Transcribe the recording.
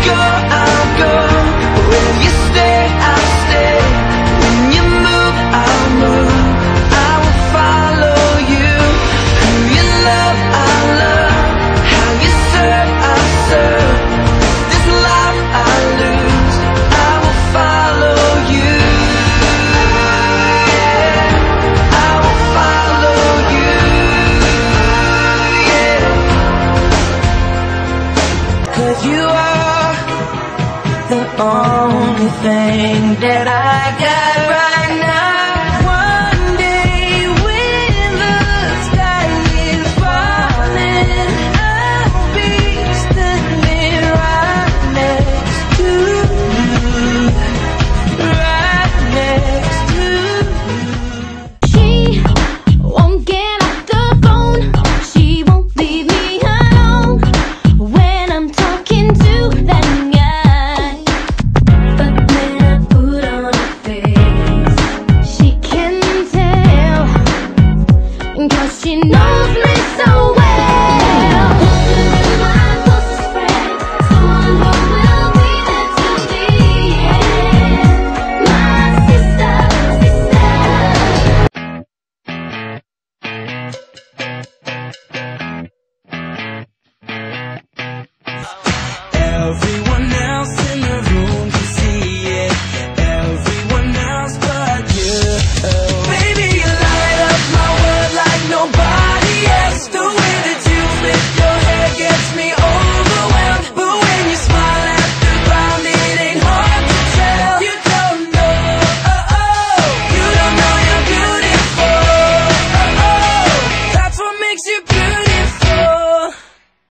go, I'll go. Where you stay, I'll stay. When you move, I'll move. I will follow you. Who you love, I'll love. How you serve, I'll serve. This life I lose, I will follow you. Yeah, I will follow you. Yeah, 'cause you are the only thing that I got right now. One day when the sky is falling, I'll be standing right next to you, right next to you. She won't get off the phone. She won't leave me alone when I'm talking to that guy. But when I put on a face, she can tell, 'cause she knows me so well. You're my closest friend, someone who will be there till the end. My sister, sister. Everyone